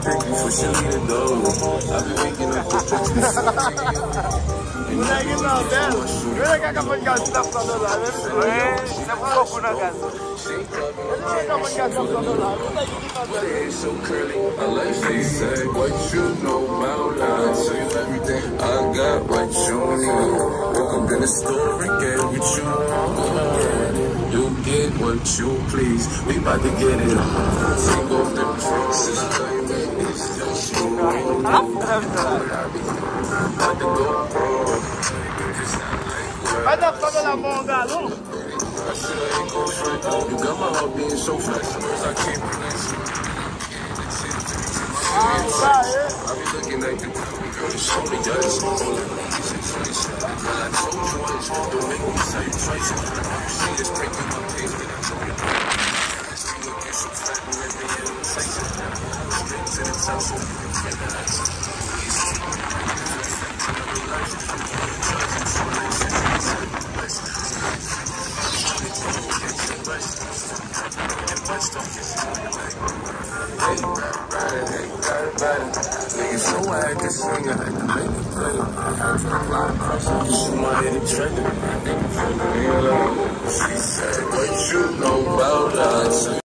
before she leave the door. I've been waking up for pictures. Moleque não, velho. Olha que acabou de gastar tá falando lá, né? É, tá pouco na casa. Ele não acabou de gastar falando lá. Não tá aqui fazendo. So curly, I like face. What you know about life? Tell you everything I got, what you need. Woke up in the store and get what you want. You get what you please. We about to get it on. Take off the princess, baby. It's just you. About to go pro. Vai dar fogo na mão, galo. You got my heart being so flexible, I can't relax. I be looking at you, girl, it's only us. All I need is a choice. Girl, I told you once, don't make me say twice. See this breaking my pace, but I told you. You look so fat and every year I'm chasing. Straight to the top, so you can recognize. Niggas know I had to sing, I had to make it play. I had to apply pressure, she might hit a trigger. She said, what you know about us?